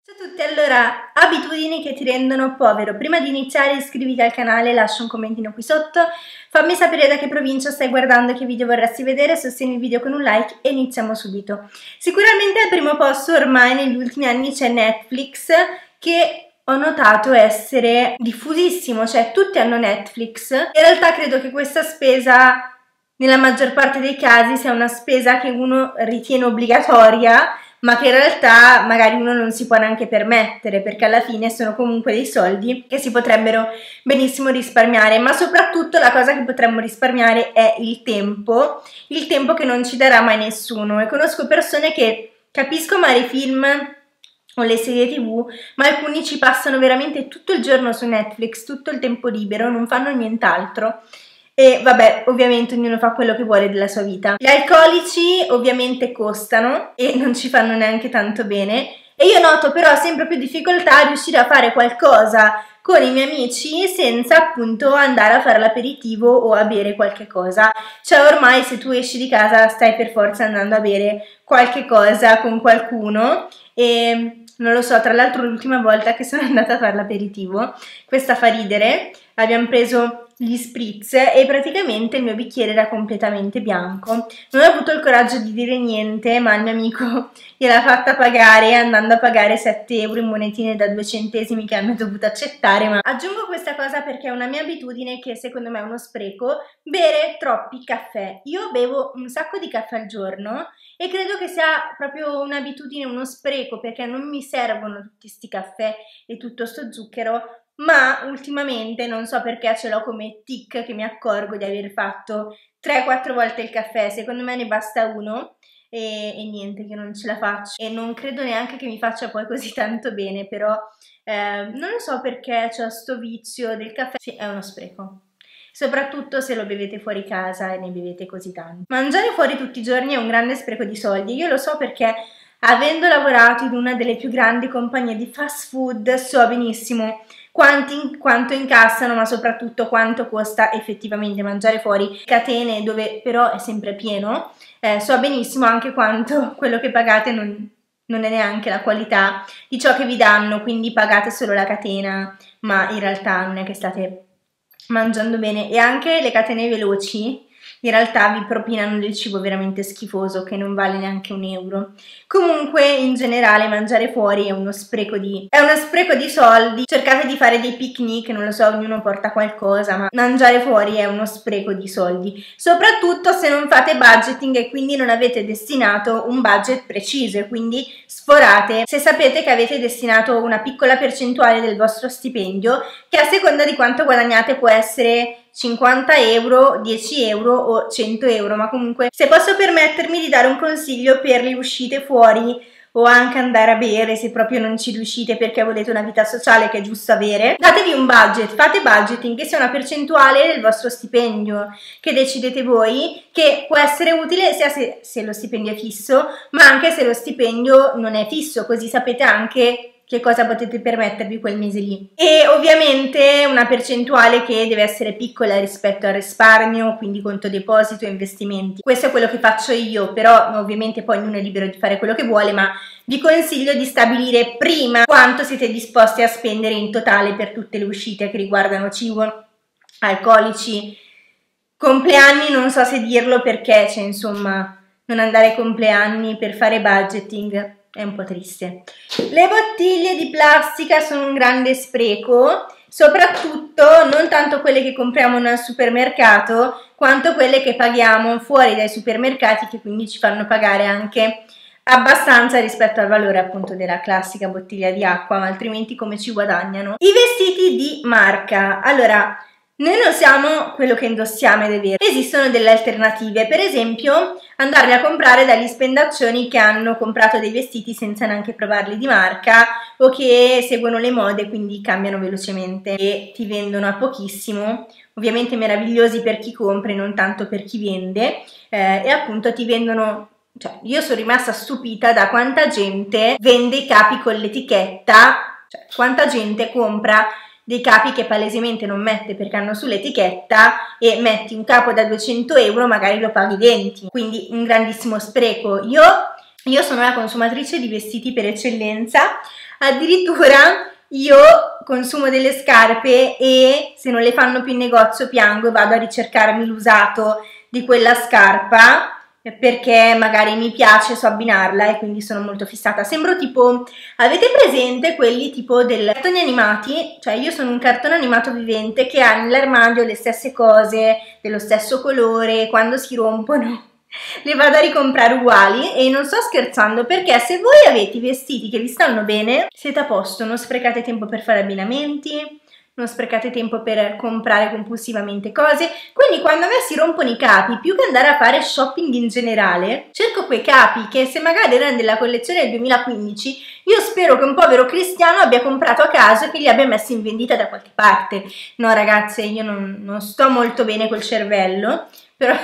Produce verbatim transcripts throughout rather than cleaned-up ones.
Ciao a tutti, allora, abitudini che ti rendono povero. Prima di iniziare iscriviti al canale, lascia un commentino qui sotto, fammi sapere da che provincia stai guardando, che video vorresti vedere, sostieni il video con un like e iniziamo subito. Sicuramente al primo posto ormai negli ultimi anni c'è Netflix, che ho notato essere diffusissimo, cioè tutti hanno Netflix. In realtà credo che questa spesa nella maggior parte dei casi sia una spesa che uno ritiene obbligatoria, ma che in realtà magari uno non si può neanche permettere, perché alla fine sono comunque dei soldi che si potrebbero benissimo risparmiare. Ma soprattutto la cosa che potremmo risparmiare è il tempo, il tempo che non ci darà mai nessuno. E conosco persone che capisco amare i film o le serie tv, ma alcuni ci passano veramente tutto il giorno su Netflix, tutto il tempo libero, non fanno nient'altro. E vabbè, ovviamente ognuno fa quello che vuole della sua vita. Gli alcolici ovviamente costano e non ci fanno neanche tanto bene, e io noto però sempre più difficoltà a riuscire a fare qualcosa con i miei amici senza appunto andare a fare l'aperitivo o a bere qualche cosa. Cioè ormai se tu esci di casa stai per forza andando a bere qualche cosa con qualcuno. E non lo so, tra l'altro l'ultima volta che sono andata a fare l'aperitivo, questa fa ridere, abbiamo preso gli spritz e praticamente il mio bicchiere era completamente bianco. Non ho avuto il coraggio di dire niente, ma il mio amico gliel'ha fatta pagare andando a pagare sette euro in monetine da due centesimi che hanno dovuto accettare. Ma aggiungo questa cosa perché è una mia abitudine che secondo me è uno spreco: bere troppi caffè. Io bevo un sacco di caffè al giorno e credo che sia proprio un'abitudine, uno spreco, perché non mi servono tutti sti caffè e tutto sto zucchero. Ma ultimamente non so perché ce l'ho come tic che mi accorgo di aver fatto tre quattro volte il caffè. Secondo me ne basta uno e, e niente, che non ce la faccio, e non credo neanche che mi faccia poi così tanto bene, però eh, non lo so perché c'ho sto vizio del caffè. Sì, è uno spreco, soprattutto se lo bevete fuori casa e ne bevete così tanto. Mangiare fuori tutti i giorni è un grande spreco di soldi. Io lo so perché, avendo lavorato in una delle più grandi compagnie di fast food, so benissimo Quanti, quanto incassano, ma soprattutto quanto costa effettivamente mangiare fuori. Catene dove però è sempre pieno, eh, so benissimo anche quanto quello che pagate non, non è neanche la qualità di ciò che vi danno, quindi pagate solo la catena, ma in realtà non è che state mangiando bene. E anche le catene veloci in realtà vi propinano del cibo veramente schifoso che non vale neanche un euro. Comunque in generale mangiare fuori è uno spreco di è uno spreco di soldi. Cercate di fare dei picnic, non lo so, ognuno porta qualcosa, ma mangiare fuori è uno spreco di soldi, soprattutto se non fate budgeting e quindi non avete destinato un budget preciso, e quindi sforate se sapete che avete destinato una piccola percentuale del vostro stipendio, che a seconda di quanto guadagnate può essere cinquanta euro, dieci euro o cento euro. Ma comunque, se posso permettermi di dare un consiglio per le uscite fuori o anche andare a bere, se proprio non ci riuscite perché volete una vita sociale che è giusto avere, datevi un budget, fate budgeting, che sia una percentuale del vostro stipendio che decidete voi, che può essere utile sia se, se lo stipendio è fisso, ma anche se lo stipendio non è fisso, così sapete anche che cosa potete permettervi quel mese lì. E ovviamente una percentuale che deve essere piccola rispetto al risparmio, quindi conto deposito e investimenti. Questo è quello che faccio io, però ovviamente poi ognuno è libero di fare quello che vuole, ma vi consiglio di stabilire prima quanto siete disposti a spendere in totale per tutte le uscite che riguardano cibo, alcolici, compleanni. Non so se dirlo perché, cioè insomma, non andare ai compleanni per fare budgeting è un po' triste. Le bottiglie di plastica sono un grande spreco, soprattutto non tanto quelle che compriamo nel supermercato, quanto quelle che paghiamo fuori dai supermercati, che quindi ci fanno pagare anche abbastanza rispetto al valore appunto della classica bottiglia di acqua, ma altrimenti come ci guadagnano? I vestiti di marca. Allora, noi non siamo quello che indossiamo, ed è vero. Esistono delle alternative, per esempio andarli a comprare dagli spendaccioni che hanno comprato dei vestiti senza neanche provarli di marca, o che seguono le mode, quindi cambiano velocemente e ti vendono a pochissimo. Ovviamente meravigliosi per chi compra e non tanto per chi vende, eh, e appunto ti vendono. Cioè, io sono rimasta stupita da quanta gente vende i capi con l'etichetta, cioè quanta gente compra dei capi che palesemente non mette perché hanno sull'etichetta, e metti un capo da duecento euro, magari lo paghi venti, quindi un grandissimo spreco. Io io sono la consumatrice di vestiti per eccellenza, addirittura io consumo delle scarpe e se non le fanno più in negozio piango e vado a ricercarmi l'usato di quella scarpa perché magari mi piace, so abbinarla e quindi sono molto fissata. Sembro tipo, avete presente quelli tipo dei cartoni animati? Cioè io sono un cartone animato vivente che ha nell'armadio le stesse cose, dello stesso colore, quando si rompono le vado a ricomprare uguali e non sto scherzando, perché se voi avete i vestiti che vi stanno bene siete a posto, non sprecate tempo per fare abbinamenti, non sprecate tempo per comprare compulsivamente cose. Quindi quando a me si rompono i capi, più che andare a fare shopping in generale, cerco quei capi che se magari erano della collezione del duemilaquindici, io spero che un povero cristiano abbia comprato a caso e che li abbia messi in vendita da qualche parte. No ragazze, io non, non sto molto bene col cervello, però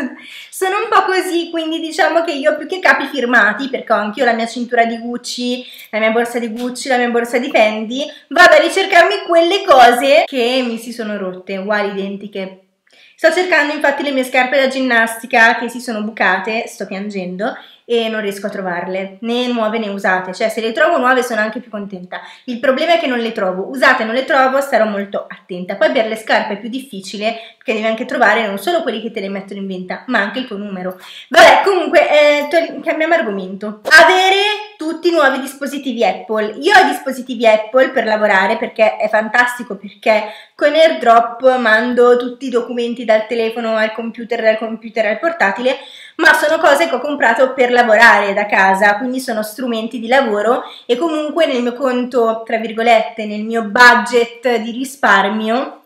sono un po' così, quindi diciamo che io più che capi firmati, perché ho anch'io la mia cintura di Gucci, la mia borsa di Gucci, la mia borsa di Fendi, vado a ricercarmi quelle cose che mi si sono rotte, uguali, identiche. Sto cercando infatti le mie scarpe da ginnastica che si sono bucate, sto piangendo, e non riesco a trovarle, né nuove né usate, cioè se le trovo nuove sono anche più contenta. Il problema è che non le trovo, usate non le trovo, starò molto attenta. Poi per le scarpe è più difficile, perché devi anche trovare non solo quelli che te le mettono in venta, ma anche il tuo numero. Vabbè, comunque, eh, cambiamo argomento. Avere tutti i nuovi dispositivi Apple. Io ho i dispositivi Apple per lavorare perché è fantastico, perché con AirDrop mando tutti i documenti dal telefono al computer, dal computer al portatile, ma sono cose che ho comprato per lavorare da casa, quindi sono strumenti di lavoro e comunque nel mio conto, tra virgolette, nel mio budget di risparmio,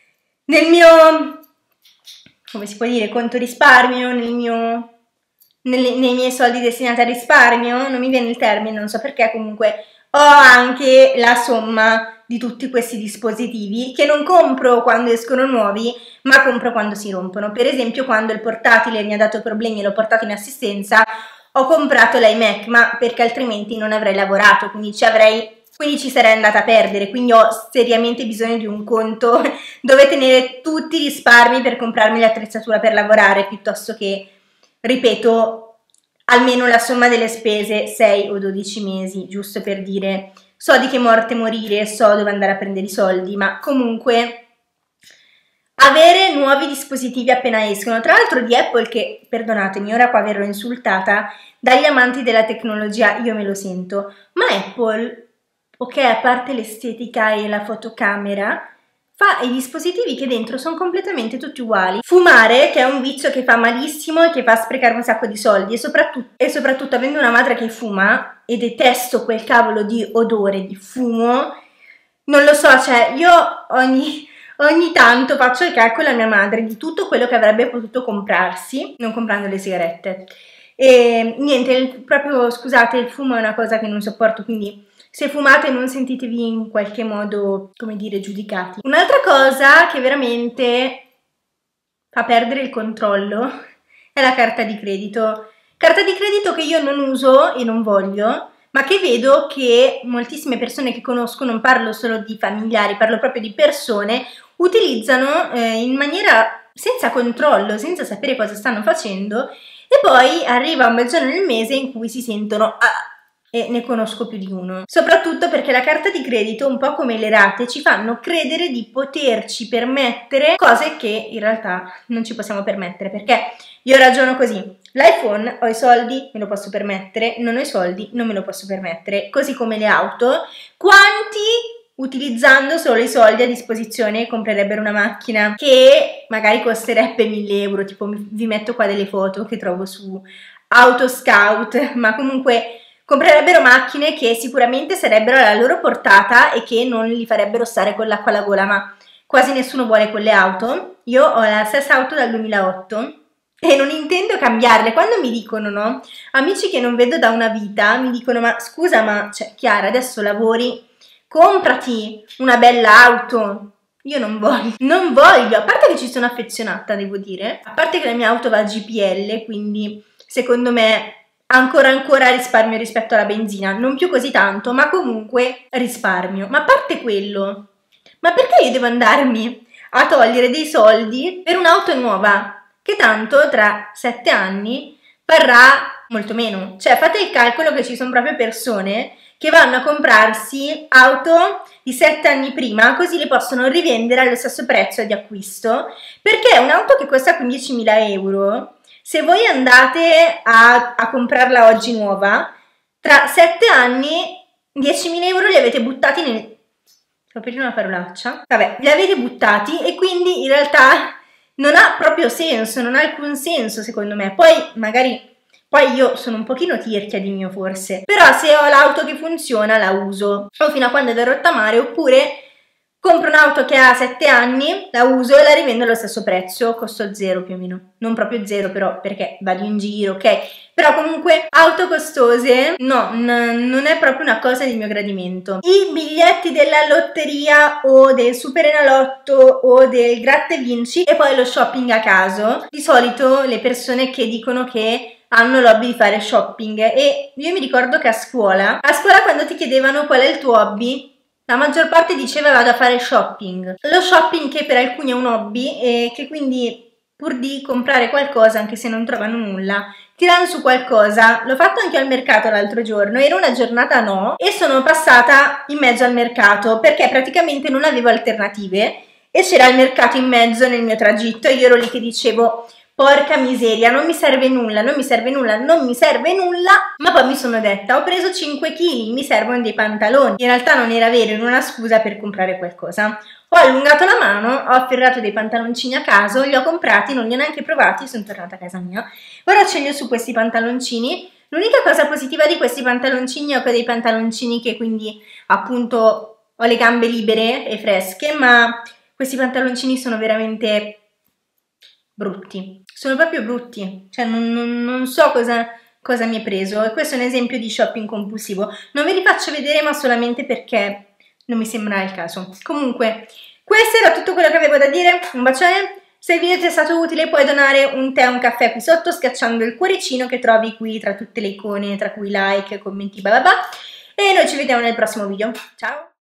nel mio, come si può dire, conto risparmio, nel mio, nel, nei miei soldi destinati al risparmio, non mi viene il termine, non so perché, comunque ho anche la somma di tutti questi dispositivi che non compro quando escono nuovi, ma compro quando si rompono. Per esempio, quando il portatile mi ha dato problemi e l'ho portato in assistenza, ho comprato l'iMac, ma perché altrimenti non avrei lavorato, quindi ci avrei quindi ci sarei andata a perdere, quindi ho seriamente bisogno di un conto dove tenere tutti i risparmi per comprarmi l'attrezzatura per lavorare, piuttosto che, ripeto, almeno la somma delle spese sei o dodici mesi, giusto per dire, so di che morte morire, so dove andare a prendere i soldi, ma comunque avere nuovi dispositivi appena escono, tra l'altro di Apple che, perdonatemi, ora qua verrò insultata, dagli amanti della tecnologia io me lo sento, ma Apple, ok, a parte l'estetica e la fotocamera, fa i dispositivi che dentro sono completamente tutti uguali. Fumare, che è un vizio che fa malissimo e che fa sprecare un sacco di soldi, e soprattutto, e soprattutto avendo una madre che fuma, e detesto quel cavolo di odore di fumo, non lo so, cioè io ogni... Ogni tanto faccio il calcolo a mia madre di tutto quello che avrebbe potuto comprarsi, non comprando le sigarette. E niente, il, proprio scusate, il fumo è una cosa che non sopporto, quindi se fumate non sentitevi in qualche modo, come dire, giudicati. Un'altra cosa che veramente fa perdere il controllo è la carta di credito. Carta di credito che io non uso e non voglio, ma che vedo che moltissime persone che conosco, non parlo solo di familiari, parlo proprio di persone, utilizzano eh, in maniera senza controllo, senza sapere cosa stanno facendo, e poi arriva un bel giorno nel mese in cui si sentono ah, e ne conosco più di uno. Soprattutto perché la carta di credito, un po' come le rate, ci fanno credere di poterci permettere cose che in realtà non ci possiamo permettere, perché io ragiono così: l'iPhone, ho i soldi, me lo posso permettere, non ho i soldi, non me lo posso permettere, così come le auto. Quanti utilizzando solo i soldi a disposizione comprerebbero una macchina che magari costerebbe mille euro, tipo vi metto qua delle foto che trovo su Autoscout, ma comunque comprerebbero macchine che sicuramente sarebbero alla loro portata e che non li farebbero stare con l'acqua alla gola, ma quasi nessuno vuole quelle auto. Io ho la stessa auto dal duemilaotto e non intendo cambiarle. Quando mi dicono, no, amici che non vedo da una vita, mi dicono: ma scusa, ma cioè, Chiara, adesso lavori, comprati una bella auto. Io non voglio, non voglio, a parte che ci sono affezionata, devo dire, a parte che la mia auto va a G P L, quindi secondo me ancora ancora risparmio rispetto alla benzina, non più così tanto, ma comunque risparmio. Ma a parte quello, ma perché io devo andarmi a togliere dei soldi per un'auto nuova, che tanto tra sette anni varrà molto meno. Cioè fate il calcolo che ci sono proprio persone che vanno a comprarsi auto di sette anni prima, così le possono rivendere allo stesso prezzo di acquisto, perché un'auto che costa quindicimila euro, se voi andate a, a comprarla oggi nuova, tra sette anni diecimila euro li avete buttati nel... Sto per dire una parolaccia. Vabbè, li avete buttati e quindi in realtà non ha proprio senso, non ha alcun senso secondo me. Poi magari... Poi io sono un pochino tirchia di mio forse, però se ho l'auto che funziona la uso, o fino a quando è da rottamare, oppure compro un'auto che ha sette anni, la uso e la rivendo allo stesso prezzo, costo zero più o meno, non proprio zero però perché vado in giro, ok? Però comunque auto costose, no, non è proprio una cosa di mio gradimento. I biglietti della lotteria o del Superenalotto o del Gratta e Vinci e poi lo shopping a caso, di solito le persone che dicono che hanno l'hobby di fare shopping e io mi ricordo che a scuola, a scuola quando ti chiedevano qual è il tuo hobby, la maggior parte diceva vado a fare shopping. Lo shopping che per alcuni è un hobby e che quindi pur di comprare qualcosa anche se non trovano nulla, tirano su qualcosa. L'ho fatto anche al mercato l'altro giorno, era una giornata no e sono passata in mezzo al mercato perché praticamente non avevo alternative e c'era il mercato in mezzo nel mio tragitto e io ero lì che dicevo porca miseria, non mi serve nulla, non mi serve nulla, non mi serve nulla, ma poi mi sono detta, ho preso cinque chili, mi servono dei pantaloni. In realtà non era vero, era una scusa per comprare qualcosa. Ho allungato la mano, ho afferrato dei pantaloncini a caso, li ho comprati, non li ho neanche provati, sono tornata a casa mia. Ora cenno su questi pantaloncini. L'unica cosa positiva di questi pantaloncini è che ho dei pantaloncini che quindi appunto ho le gambe libere e fresche, ma questi pantaloncini sono veramente brutti, sono proprio brutti, cioè non, non, non so cosa, cosa mi è preso e questo è un esempio di shopping compulsivo. Non ve li faccio vedere ma solamente perché non mi sembra il caso. Comunque questo era tutto quello che avevo da dire, un bacione, se il video ti è stato utile puoi donare un tè o un caffè qui sotto schiacciando il cuoricino che trovi qui tra tutte le icone, tra cui like, commenti, bla bla bla, e noi ci vediamo nel prossimo video, ciao!